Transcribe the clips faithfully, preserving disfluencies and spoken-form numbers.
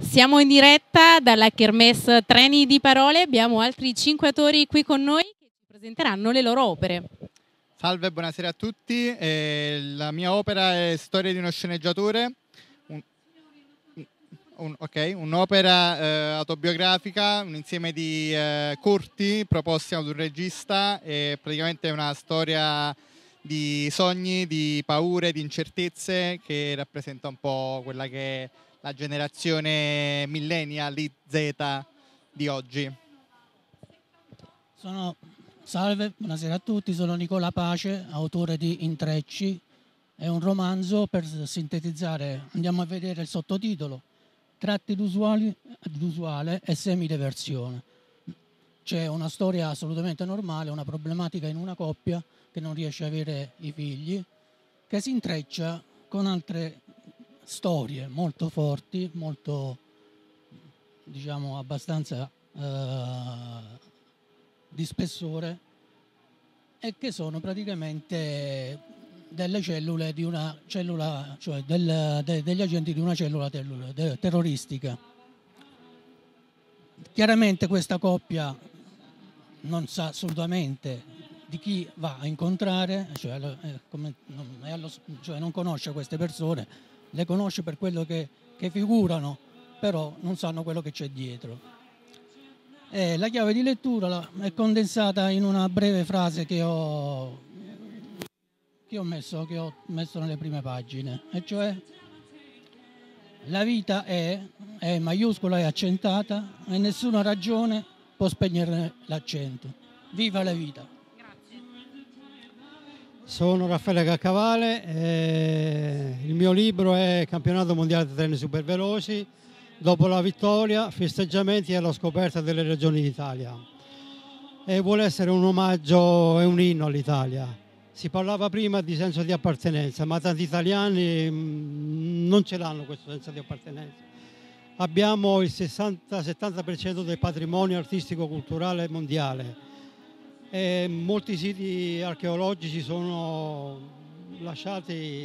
Siamo in diretta dalla Kermesse Treni di Parole, abbiamo altri cinque autori qui con noi che ci presenteranno le loro opere. Salve, buonasera a tutti. Eh, la mia opera è Storia di uno sceneggiatore, un, un, okay, un'opera eh, autobiografica, un insieme di eh, corti proposti ad un regista, e praticamente è una storia di sogni, di paure, di incertezze che rappresenta un po' quella che è la generazione millennial Z di oggi. Sono... Salve, buonasera a tutti, sono Nicola Pace, autore di Intrecci. È un romanzo, per sintetizzare, andiamo a vedere il sottotitolo: Tratti d'usuale e semireversione. C'è una storia assolutamente normale, una problematica in una coppia che non riesce a avere i figli, che si intreccia con altre storie molto forti, molto, diciamo, abbastanza eh, di spessore, e che sono praticamente delle cellule di una cellula, cioè del, de, degli agenti di una cellula ter terroristica. Chiaramente questa coppia non sa assolutamente di chi va a incontrare, cioè, è come, non, è allo, cioè non conosce queste persone, le conosce per quello che, che figurano, però non sanno quello che c'è dietro. Eh, la chiave di lettura è condensata in una breve frase che ho, che ho, messo, che ho messo nelle prime pagine, e cioè: la vita è, è maiuscola e accentata, e nessuna ragione può spegnere l'accento. Viva la vita! Grazie. Sono Raffaele Caccavale, eh, il mio libro è Campionato mondiale dei treni superveloci. Dopo la vittoria, festeggiamenti e la scoperta delle regioni d'Italia. E vuole essere un omaggio e un inno all'Italia. Si parlava prima di senso di appartenenza, ma tanti italiani mh, non ce l'hanno questo senso di appartenenza. Abbiamo il sessanta settanta per cento del patrimonio artistico-culturale mondiale. E molti siti archeologici sono lasciati...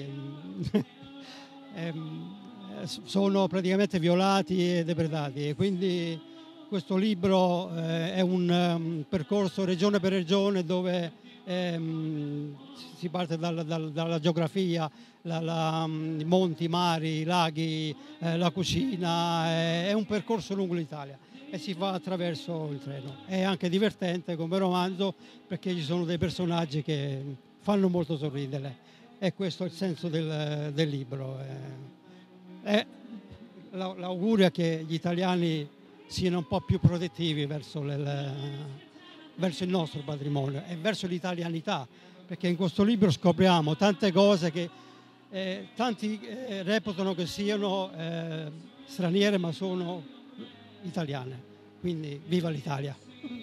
ehm, sono praticamente violati e depredati, e quindi questo libro eh, è un um, percorso regione per regione, dove ehm, si parte dal, dal, dalla geografia, la, la, um, i monti, i mari, i laghi, eh, la cucina. È, è un percorso lungo l'Italia e si fa attraverso il treno. È anche divertente come romanzo, perché ci sono dei personaggi che fanno molto sorridere, e questo è il senso del, del libro. Eh. Eh, l'augurio è che gli italiani siano un po' più protettivi verso, le, verso il nostro patrimonio e verso l'italianità, perché in questo libro scopriamo tante cose che eh, tanti eh, reputano che siano eh, straniere, ma sono italiane. Quindi viva l'Italia!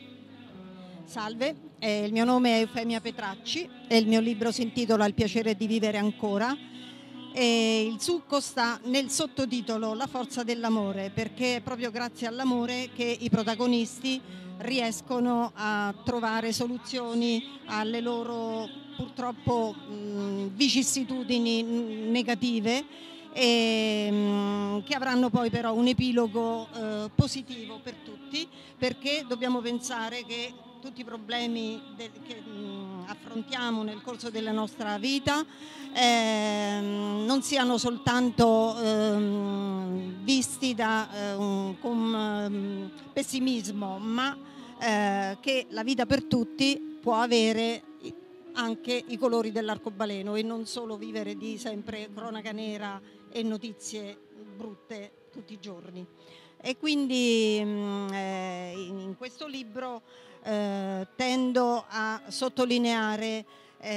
Salve, eh, il mio nome è Eufemia Petracci e il mio libro si intitola Il piacere di vivere ancora. E il succo sta nel sottotitolo La forza dell'amore, perché è proprio grazie all'amore che i protagonisti riescono a trovare soluzioni alle loro purtroppo mh, vicissitudini negative, e mh, che avranno poi però un epilogo eh, positivo per tutti, perché dobbiamo pensare che tutti i problemi che mh, affrontiamo nel corso della nostra vita eh, non siano soltanto eh, visti da, eh, con eh, pessimismo, ma eh, che la vita per tutti può avere anche i colori dell'arcobaleno, e non solo vivere di sempre cronaca nera e notizie brutte tutti i giorni. E quindi mh, eh, in questo libro Eh, tendo a sottolineare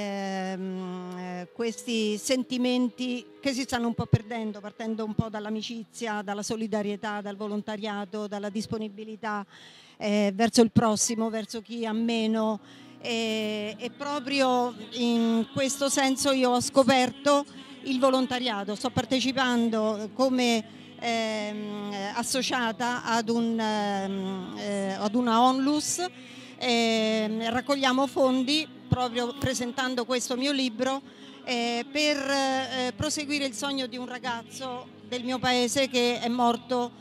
ehm, questi sentimenti che si stanno un po' perdendo, partendo un po' dall'amicizia, dalla solidarietà, dal volontariato, dalla disponibilità eh, verso il prossimo, verso chi ha meno, e, e proprio in questo senso io ho scoperto il volontariato. Sto partecipando come ehm, associata ad, un, ehm, eh, ad una onlus. Eh, raccogliamo fondi proprio presentando questo mio libro eh, per eh, proseguire il sogno di un ragazzo del mio paese che è morto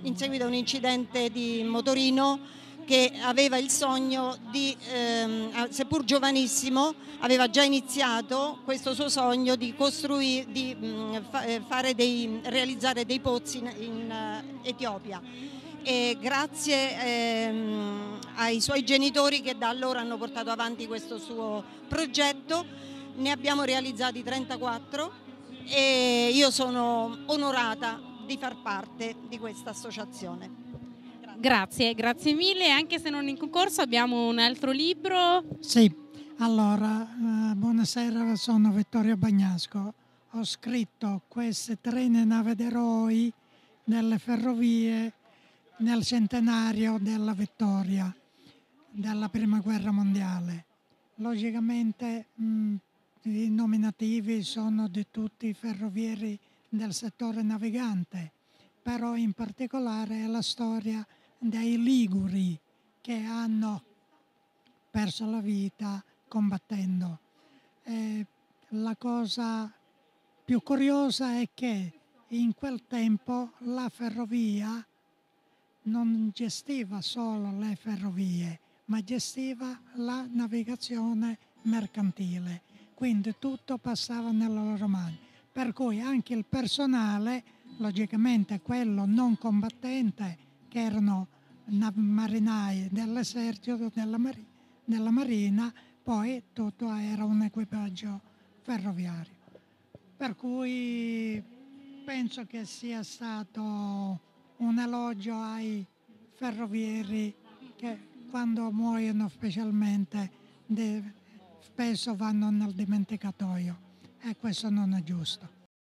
in seguito a un incidente di motorino, che aveva il sogno di, ehm, seppur giovanissimo, aveva già iniziato questo suo sogno di costruire, di mh, fa, fare dei, realizzare dei pozzi in, in uh, Etiopia. E grazie ehm, ai suoi genitori che da allora hanno portato avanti questo suo progetto, ne abbiamo realizzati trentaquattro e io sono onorata di far parte di questa associazione. Grazie, grazie mille. Anche se non in concorso abbiamo un altro libro. Sì, allora, eh, buonasera, sono Vittorio Bagnasco. Ho scritto queste treni nave d'eroi delle ferrovie nel centenario della vittoria della Prima Guerra Mondiale. Logicamente mh, i nominativi sono di tutti i ferrovieri del settore navigante, però in particolare è la storia dei liguri che hanno perso la vita combattendo. Eh, la cosa più curiosa è che in quel tempo la ferrovia non gestiva solo le ferrovie, ma gestiva la navigazione mercantile, quindi tutto passava nelle loro mani, per cui anche il personale, logicamente quello non combattente, che erano marinai dell'esercito, della, mari- della marina, poi tutto era un equipaggio ferroviario. Per cui penso che sia stato un elogio ai ferrovieri che quando muoiono specialmente de- spesso vanno nel dimenticatoio e questo non è giusto.